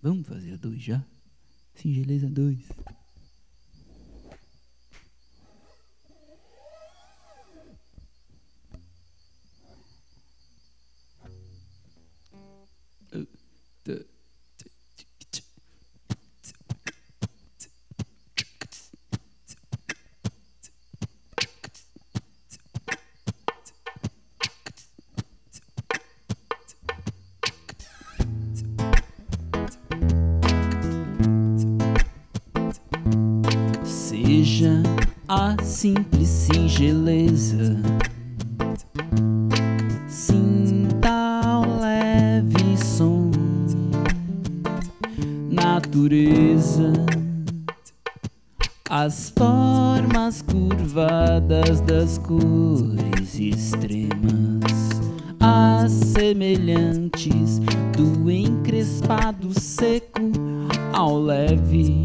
Vamos fazer a 2 já? Singeleza 2. Seja a simples singeleza, sinta o leve som, natureza, as formas curvadas das cores extremas, as semelhantes do encrespado seco ao leve,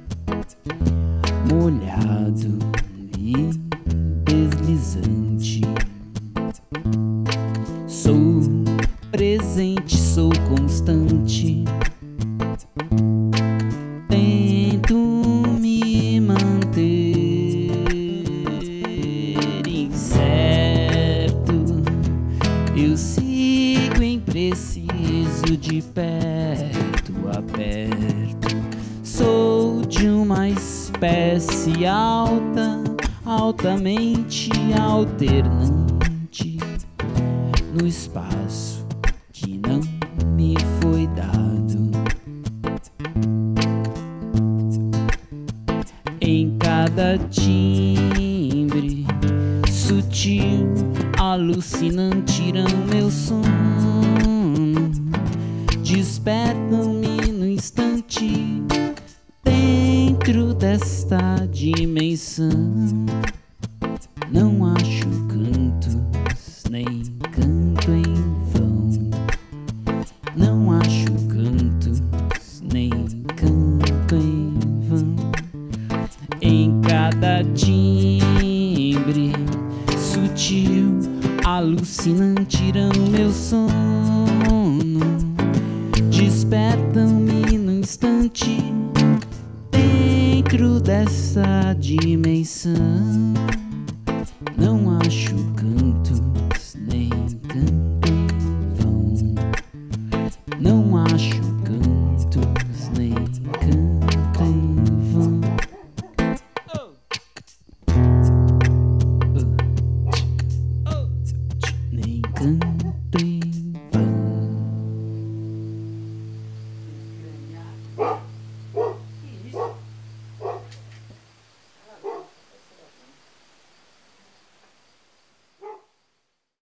molhado e deslizante. Sou presente, sou constante. Tento me manter incerto. Eu sigo impreciso de perto a perto. Sou de uma espécie alta, altamente alternante, no espaço que não me foi dado. Em cada timbre sutil, alucinantirão meu sono, despertam-me no instante. Dentro desta dimensão não acho cantos, nem canto em vão. Não acho cantos, nem canto em vão. Em cada timbre sutil, alucinantirão meu sono, despertam-me no instante. Dentro dessa dimensão